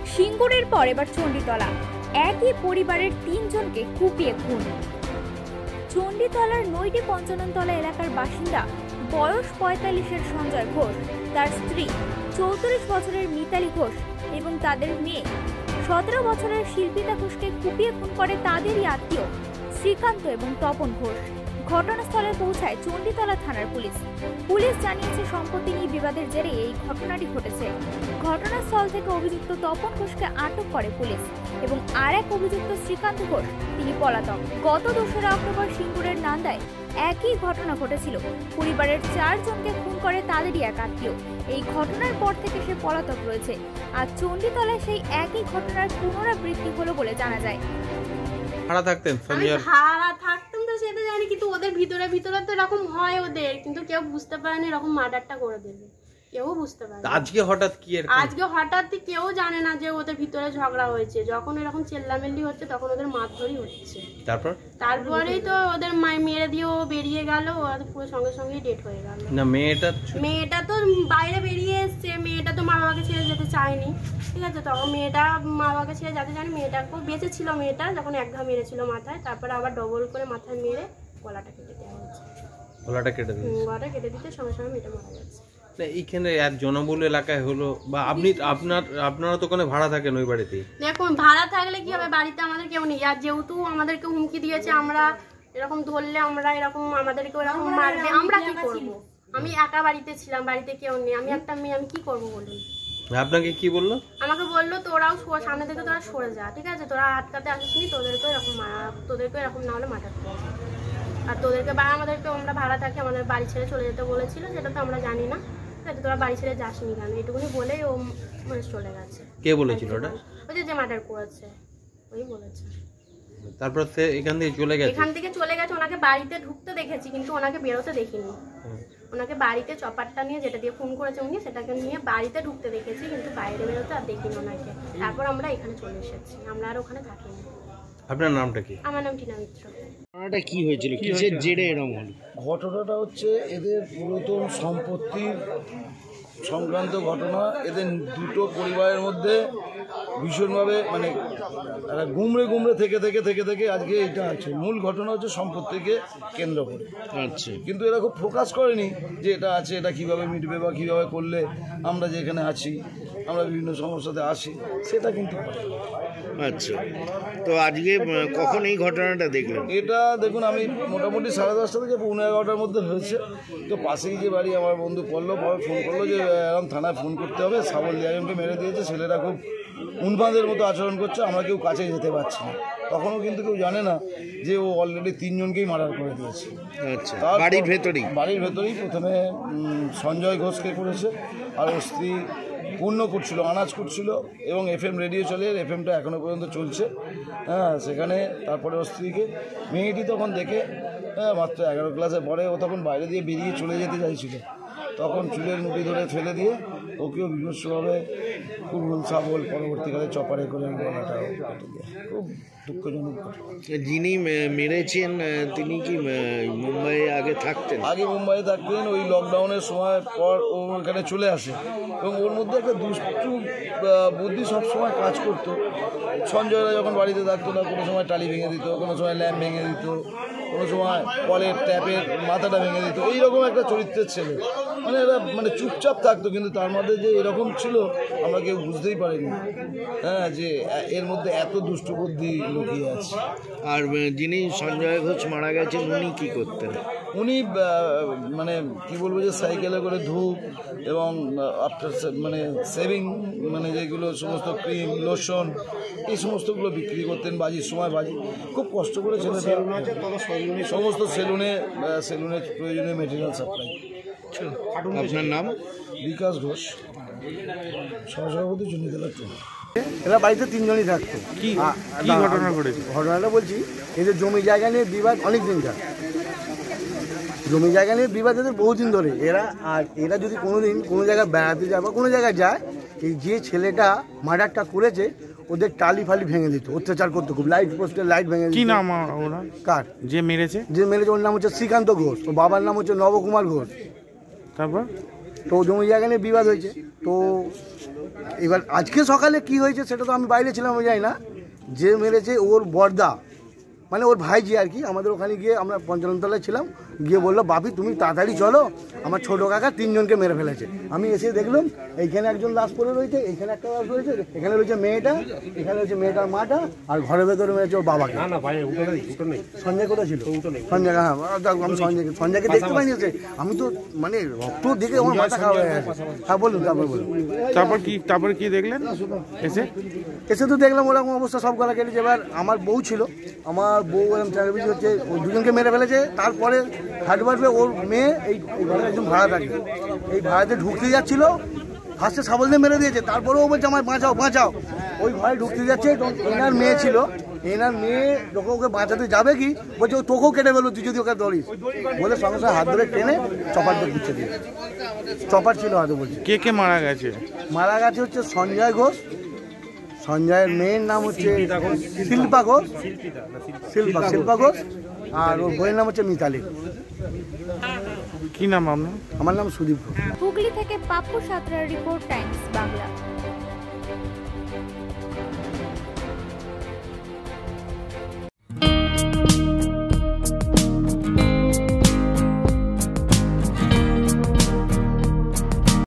সিঙ্গুরের পর এবার চণ্ডীতলা, একই পরিবারের ৩ জনকে কুপিয়ে খুন। চণ্ডীতলার নৈটি পঞ্চাননতলা এলাকার বাসিন্দা বয়স ৪৫-এর সঞ্জয় ঘোষ, তার স্ত্রী ৩৪ বছরের মিতালি ঘোষ এবং তাদের মেয়ে ১৭ বছরের শিল্পিতা ঘোষকে কুপিয়ে খুন করে তাদেরই আত্মীয় শ্রীকান্ত এবং তপন ঘোষ। ঘটনাস্থলে পৌঁছায় চণ্ডীতলা থানার পুলিশ। পুলিশ জানিয়েছে সম্পত্তি নিয়ে বিবাদের জেরে এই ঘটনাটি ঘটেছে। ঘটনাস্থল থেকে অভিযুক্ত তপন ঘোষকে আটক করে পুলিশ এবং আরেক অভিযুক্ত শ্রীকান্ত ঘোষ তিনি পলাতক। গত ২রা অক্টোবর সিঙ্গুরের নান্দায় একই ঘটনা ঘটেছিল। পরিবারের ৪ জনকে খুন করে তাদেরই এক আত্মীয়। এই ঘটনার পর থেকে সে পলাতক রয়েছে। আর চণ্ডীতলায় সেই একই ঘটনার পুনরাবৃত্তি হলো বলে জানা যায়। ভাড়া থাকতেন তো সেটা জানি, কিন্তু ওদের ভিতরে ভিতরে তো এরকম হয় ওদের, কিন্তু কেউ বুঝতে পারেনি এরকম মার্ডারটা করে দেবে, কেউ বুঝতে পারে। আজকে হঠাৎ কি আজকে হঠাৎ কেউ জানে না যে ওদের ভিতরে ঝগড়া হয়েছে। যখন এরকম চেল্লামেল্লি হচ্ছে তখন ওদের মারধরই হচ্ছে। তারপরেই তো ওদের মেরে দিয়ে ও বেরিয়ে গেল, ওরা তো পুরো সঙ্গে সঙ্গেই ডেট হয়ে গেল। না মেয়েটা তো বাইরে বেরিয়ে এসছে, মেয়েটা তো মা বাবাকে ছেড়ে যেতে চায়নি, ঠিক আছে। তখন মেয়েটা মা বাবাকে ছেড়ে যেতে চায়নি, মেয়েটাকেও বেঁচে ছিল। মেয়েটা যখন এক ঘা মেরেছিল মাথায়, তারপরে আবার ডবল করে মাথায় মেরে গলাটা কেটে দেওয়া হয়েছে। গলাটা কেটে দিতে সঙ্গে সঙ্গে মেয়েটা মারা গেছে। এইখানে এক জনবহুল এলাকায় হলো, বা আপনারা তো ওখানে ভাড়া থাকেন ওই বাড়িতে? দেখুন, ভাড়া থাকলে কি হবে, বাড়িতে আমাদের কেউ নেই। আর যেহেতু আমাদেরকে হুমকি দিয়েছে, আমরা এরকম ধরলে আমরা এরকম আমাদেরকে এরকম মারবে, আমরা কি করব? আমি একা বাড়িতে ছিলাম, বাড়িতে কেউ নেই, আমি একটা মেয়ে, আমি কি করবো বলুন? আপনাকে কি বললো? আমাকে বললো তোরাও সামনে থেকে তোরা সরে যা, ঠিক আছে, তোরা আটকাতে আসিসনি, তোদেরকে এরকম না হলে মার্ডার করবে। আর তোদেরকে বা আমাদেরকে, আমরা ভাড়া থাকি, আমাদের বাড়ি ছেড়ে চলে যেতে বলেছিল, সেটা তো আমরা জানি না, তোরা বাড়ি ছেড়ে যাসনি কেন, এটুকুনি বলেই ও মানে চলে গেছে। কে বলেছিল ওটা? ওই যে মার্ডার করেছে ওই বলেছে। তারপর সে এখান থেকে চলে গেছে। ওনাকে বাড়িতে ঢুকতে দেখেছি, কিন্তু ওনাকে বেরোতে দেখিনি। ওনাকে বাড়িতে চপারটা নিয়ে, যেটা দিয়ে ফোন করেছে উনি, সেটাকে নিয়ে বাড়িতে ঢুকতে দেখেছি, কিন্তু বাইরে বেরোতে আর দেখিনি ওনাকে। তারপর আমরা এখানে চলে এসেছি, আমরা আর ওখানে থাকিনি। আপনার নামটা কি? আমার নাম টিনা মিত্র। ঘটনাটা কি হয়েছিল, কিসের জেরে এরকম হলো? ঘটনাটা হচ্ছে এদের পুরাতন সম্পত্তির সংক্রান্ত ঘটনা। এদের দুটো পরিবারের মধ্যে ভীষণভাবে মানে গুমড়ে থেকে আজকে এটা আছে। মূল ঘটনা হচ্ছে সম্পত্তিকে কেন্দ্র করে। আচ্ছা, কিন্তু এরা খুব ফোকাস করেনি যে এটা আছে, এটা কিভাবে মিটবে বা কিভাবে করলে আমরা যে এখানে আছি, আমরা বিভিন্ন সমস্যাতে আসি, সেটা কিন্তু। আচ্ছা, তো আজকে কখন এই ঘটনাটা দেখলেন? এটা দেখুন, আমি মোটামুটি 10:30 থেকে 11:15-র মধ্যে হয়েছে। তো পাশেই যে বাড়ি, আমার বন্ধু পড়লো, পরে ফোন করলো যে এরকম থানায় ফোন করতে হবে, সাবল ডিআইএমকে মেরে দিয়েছে, ছেলেরা খুব উন্মাদের মতো আচরণ করছে, আমরা কেউ কাছে যেতে পারছি না। তখনও কিন্তু কেউ জানে না যে ও অলরেডি 3 জনকেই মার্ডার করে দিয়েছে। আচ্ছা, বাড়ির ভেতরেই প্রথমে সঞ্জয় ঘোষকে করেছে, আর ওর স্ত্রী পূর্ণ করছিল, আনাজ করছিল, এবং FM রেডিও চলে, FMটা এখনও পর্যন্ত চলছে। হ্যাঁ, সেখানে তারপরে ওর স্ত্রীকে, মেয়েটি তখন দেখে মাত্র 11 ক্লাসে পড়ে, ও তখন বাইরে দিয়ে বেরিয়ে চলে যেতে চাইছিল, তখন চুলের মুঠি ধরে ফেলে দিয়ে ওকেও বিভৎসভাবে খুব সাবল, পরবর্তীকালে চপারে করে গলাটা কেটে দেয়। খুব দুঃখজনক। যিনি মেরেছেন তিনি কি মুম্বাইয়ে আগে থাকতেন? আগে মুম্বাইয়ে থাকতেন। ওই লকডাউনের সময় পর ও এখানে চলে আসে, এবং ওর মধ্যে একটা দুষ্টু বুদ্ধি সবসময় কাজ করতো। সঞ্জয়রা যখন বাড়িতে থাকতো না, কোনো সময় টালি ভেঙে দিত, কোনো সময় ল্যাম্প ভেঙে দিত, কোনো সময় কলের ট্যাপের মাথাটা ভেঙে দিত। এইরকম একটা চরিত্রের ছেলে, মানে এরা মানে চুপচাপ থাকতো, কিন্তু তার মধ্যে যে এরকম ছিল আমরা কেউ বুঝতেই পারিনি। হ্যাঁ, যে এর মধ্যে এত দুষ্ট বুদ্ধি লুকিয়ে আছে। আর যিনি সঞ্জয় ঘোষ মারা গেছেন, উনি কি করতেন? উনি মানে কি বলবো, যে সাইকেলে করে ধূপ এবং আফটার মানে সেভিং, মানে যেগুলো সমস্ত ক্রিম, লোশন, এই সমস্তগুলো বিক্রি করতেন। বাজির সময় বাজি খুব কষ্ট করে ছেলেটা সমস্ত সেলুনের প্রয়োজনীয় মেটেরিয়াল সাপ্লাই। আপনার নাম? বিকাশ ঘোষ, সহসভাপতি চণ্ডীতলা টু। এরা বাড়িতে 3 জনই থাকতো। কি ঘটনা ঘটেছে? ঘটনাটা বলছি, এদের জমি জায়গা নিয়ে বিবাদ অনেক দিন যায়। জমি জায়গা নিয়ে বিবাদ এদের বহুদিন ধরে। এরা যদি কোনোদিন কোনো জায়গায় বেড়াতে যায় বা কোনো জায়গায় যায়, এই যে ছেলেটা মার্ডারটা করেছে ওদের টালি ফালি ভেঙে দিত, অত্যাচার করতো খুব। লাইট পোস্টের লাইট ভেঙে দিত। কি নাম ওরা? কার যে মেরেছে? ওর নাম হচ্ছে শ্রীকান্ত ঘোষ, ওর বাবার নাম হচ্ছে নবকুমার ঘোষ। তারপর তো জমি জায়গা নিয়ে বিবাদ হয়েছে, তো এবার আজকে সকালে কি হয়েছে সেটা তো আমি বাইরে ছিলাম, আমি জানি না। যে মেরেছে ওর বড়দা, মানে ওর ভাইজি আর কি। আমাদের ওখানে গিয়ে আমরা পঞ্চাননতলায় ছিলাম, গিয়ে বললো বাপি তুমি তাড়াতাড়ি চলো, আমার ছোটো কাকা 3 জনকে মেরে ফেলেছে। আমি এসে দেখলাম এইখানে একজন লাশ পড়ে রয়েছে, এইখানে একটা লাশ রয়েছে, এখানে রয়েছে মেয়েটা, এখানে রয়েছে মেয়েটার মাটা, আর ঘরের ভেতরে মেরেছে ওর বাবাকে। সঞ্জয় কোথায় ছিল? সঞ্জয়, হ্যাঁ আমি সঞ্জয়কে দেখতে পাইনি। এসে আমি তো মানে রক্ত দেখে আমার মাথা খারাপ হয়ে গেছে। হ্যাঁ বলুন, তারপর বলুন। তারপর কি দেখলেন? এসে তো দেখলাম ওরকম অবস্থা, সব গলা কেটেছে। এবার আমার বউ ছিল, আমার বউ এরকম টেলিভিশন হচ্ছে, ওই 2 জনকে মেরে ফেলেছে। তারপরে থার্ড বাড়বে ওর মেয়ে, এই ঘরে একজন ভাড়া থাকে, এই ভাড়াতে ঢুকতে যাচ্ছিল, ফার্স্টে শাবল দিয়ে মেরে দিয়েছে। তারপরেও ও বলছে আমায় বাঁচাও বাঁচাও, ওই ঘরে ঢুকতে যাচ্ছে। এনার মেয়ে ছিল, এনার মেয়ে যখন ওকে বাঁচাতে যাবে কি বলছে ও তোকেও কেটে ফেলো তুই যদি ওকে ধরিস, বলে সঙ্গে সঙ্গে হাত ধরে টেনে চপার দিয়ে দিচ্ছে দিয়ে। চপার ছিল হাতে। বলছে কে মারা গেছে? মারা গেছে হচ্ছে সঞ্জয় ঘোষ, সঞ্জয়ের মেয়ের নাম হচ্ছে শিল্পা ঘোষ, শিল্পা ঘোষ, আর ওর বইয়ের নাম হচ্ছে মিতালি। কি নাম আপনার? আমার নাম সুদীপ ঘোষ। হুগলি থেকে পাপ্পু সাঁতরার রিপোর্ট, টাইমস বাংলা।